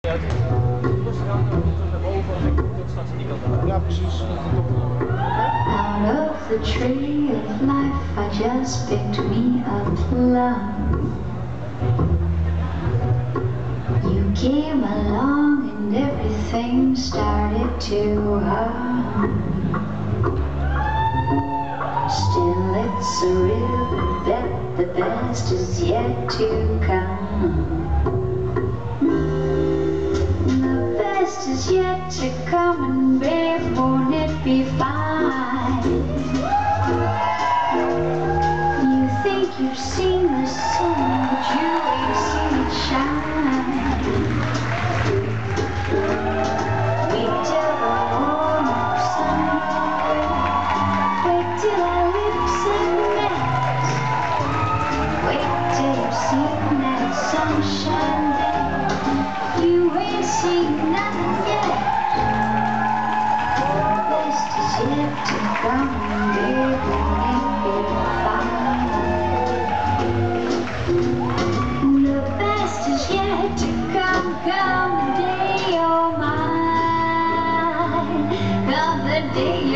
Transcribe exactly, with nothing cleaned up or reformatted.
Ja, precies. Out of the tree of life, I just picked me up love. You came along and everything started to hum. Still, it's a real bet the best is yet to come. The best is yet to come, and babe, won't it be fine? You think you've seen the sun, but you ain't seen it shine. We never wore no sunburn. Wait till our lips have met. Wait till you've seen that sunshine day. You ain't seen nothing yet. The best is yet to come, babe, won't it be fine? The best is yet to come, come the day you're mine. Come the day